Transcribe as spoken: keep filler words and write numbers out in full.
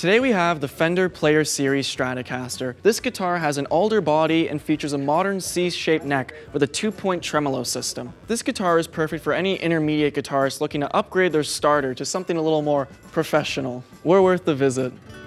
Today we have the Fender Player Series Stratocaster. This guitar has an alder body and features a modern C-shaped neck with a two-point tremolo system. This guitar is perfect for any intermediate guitarist looking to upgrade their starter to something a little more professional. We're worth the visit.